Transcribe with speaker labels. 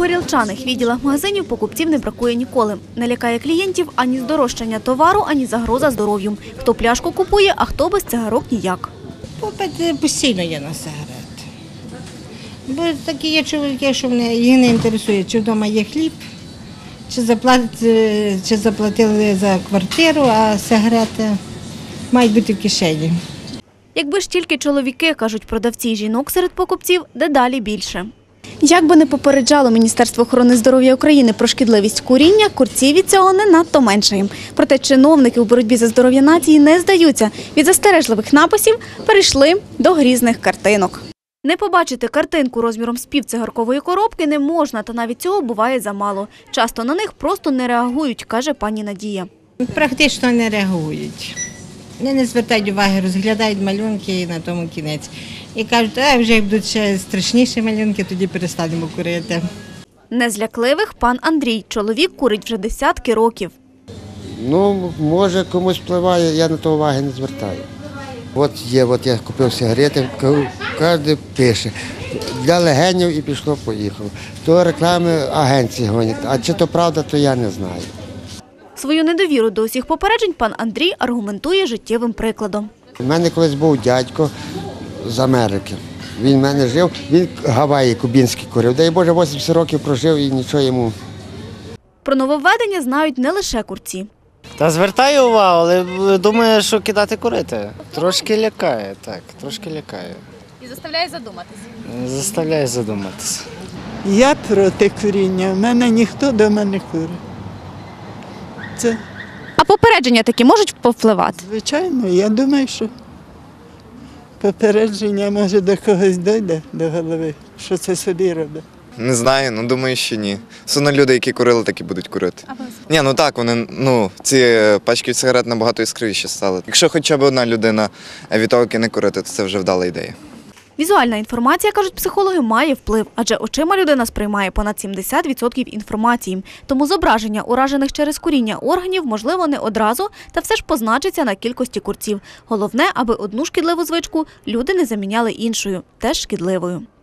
Speaker 1: горілчаних відділах магазинів покупців не бракує ніколи. Не лякає клієнтів ані здорожчання товару, ані загроза здоров'ю. Хто пляшку купує, а хто без цигарок ніяк.
Speaker 2: Попит постійно є на сигарети. Бо такі є чоловіки, що їх не інтересує, чи вдома є хліб, чи заплатили за квартиру, а сигарети мають бути в кишені.
Speaker 1: Якби ж тільки чоловіки, кажуть продавці, жінок серед покупців дедалі більше. Як би не попереджало Міністерство охорони здоров'я України про шкідливість куріння, курців від цього не надто меншає. Проте чиновники у боротьбі за здоров'я нації не здаються. Від застережливих написів перейшли до грізних картинок. Не побачити картинку розміром з півцигаркової коробки не можна, та навіть цього буває замало. Часто на них просто не реагують, каже пані Надія.
Speaker 2: Практично не реагують. Вони не звертають уваги, розглядають малюнки і на тому кінець. І кажуть, вже як будуть ще страшніші малюнки, тоді перестанемо курити.
Speaker 1: Не з лякливих пан Андрій. Чоловік курить вже десятки років.
Speaker 3: Може комусь впливає, я на то уваги не звертаю. От я купив сигарети, кожен пише, для легенів і пішло-поїхало. То реклами агенції гонять, а чи то правда, то я не знаю.
Speaker 1: Свою недовіру до усіх попереджень пан Андрій аргументує життєвим прикладом.
Speaker 3: У мене колись був дядько з Америки. Він в мене жив, він Гаваї кубінські курив. Дай Боже, 80 років прожив і нічого йому.
Speaker 1: Про нововведення знають не лише курці.
Speaker 4: Та звертаю увагу, але думаю, що кидати курити. Трошки лякає, так, трошки лякає.
Speaker 1: І заставляє задуматися.
Speaker 4: Заставляє задуматися.
Speaker 5: Я проти куріння, в мене ніхто вдома не курить. Це,
Speaker 1: А попередження такі можуть повпливати?
Speaker 5: звичайно, я думаю, що попередження може до когось дійде до голови, що це собі робить.
Speaker 6: Не знаю, думаю, що ні. Все одно люди, які курили, так і будуть курити. Ні, так, вони, ці пачки сигарет набагато іскривіші стали. Якщо хоча б одна людина від того не курити, то це вже вдала ідея.
Speaker 1: Візуальна інформація, кажуть психологи, має вплив, адже очима людина сприймає понад 70% інформації. Тому зображення уражених через куріння органів, можливо, не одразу, та все ж позначиться на кількості курців. Головне, аби одну шкідливу звичку люди не заміняли іншою, теж шкідливою.